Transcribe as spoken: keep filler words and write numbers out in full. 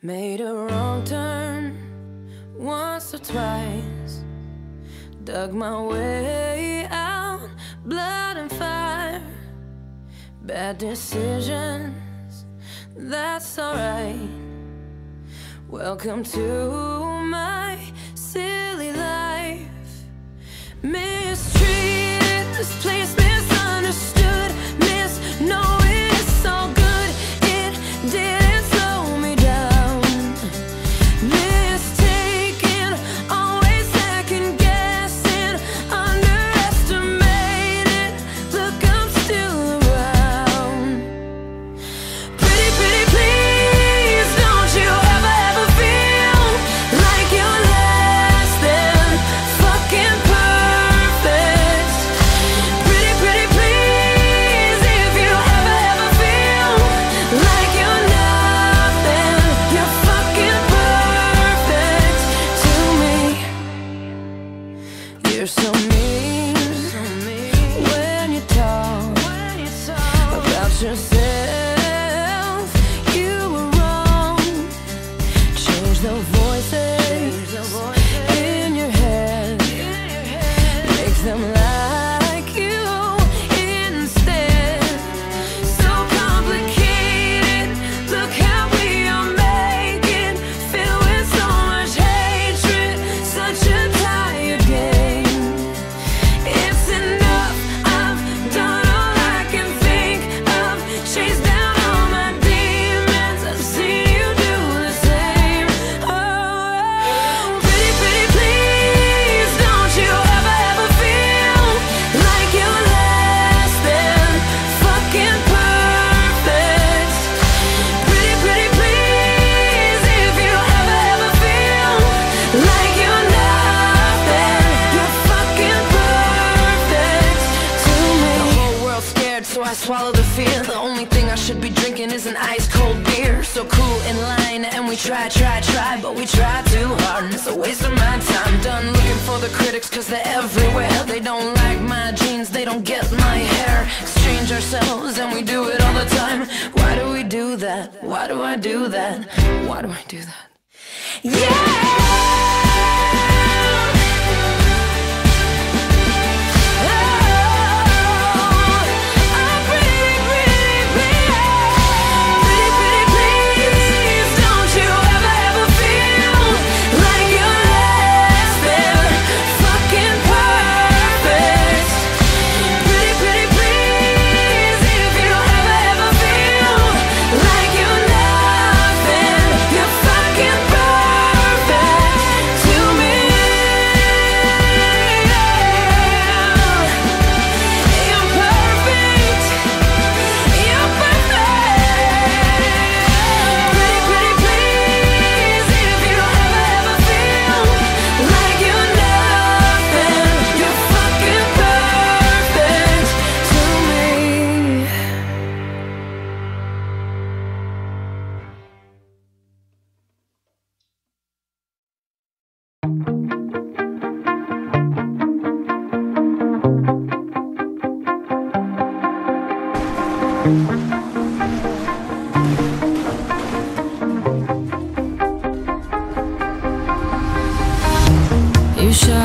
Made a wrong turn once or twice, dug my way out, blood and fire. Bad decisions, that's alright. Welcome to my silly life. Mistreated, this place misunderstood, misknowing it's all good. It didn't slow me down. Mistaken, always second guessing, underestimated. Look, I'm still around. Pretty, pretty, please, don't you ever, ever feel like you're less than fucking perfect. Pretty, pretty, please, if you ever, ever feel like you're nothing, you're fucking perfect to me. You're so mean when you talk about yourself. You were wrong. Change the voices in your head, make them like you instead. So complicated, look how we are making, filled with so much hatred, such a tired game. It's enough, I've done all I can think of, chased down all my demons, I've seen you do the same. Oh, pretty, pretty, please, don't you ever, ever feel like you're less than fucking perfect. Pretty, pretty, please, if you ever, ever feel like you're nothing, you're fucking perfect to me. The whole world's scared, so I swallow the fear. The only thing I should be drinking is an ice cold beer. So cool in line, and we try, try, try, but we try too hard, and it's a waste of my time. Done looking for the critics, cause they're everywhere. They don't like my jeans, they don't get my hair. Exchange ourselves, and we do it all the time. Why do we do that? Why do I do that? Why do I do that? Yeah! You shot